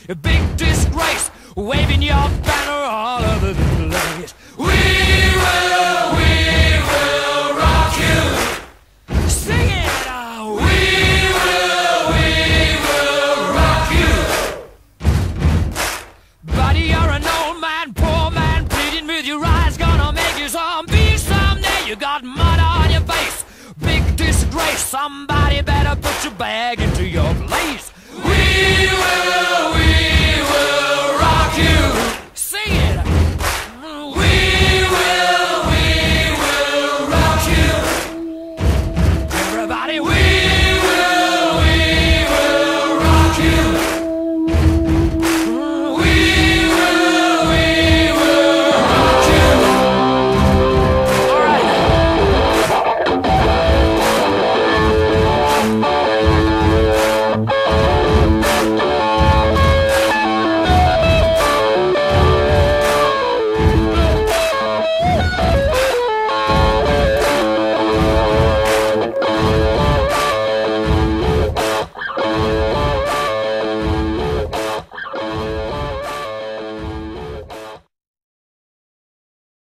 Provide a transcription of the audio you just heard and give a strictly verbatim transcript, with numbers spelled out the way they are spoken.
a big disgrace, waving your banner all over the place. We will, we will rock you. Sing it out. We will, we will rock you. Buddy, you're an old man, poor man, pleading with your eyes, gonna make you zombie someday. You got mud on your face, big disgrace. Somebody better put your bag into your place. We will, we will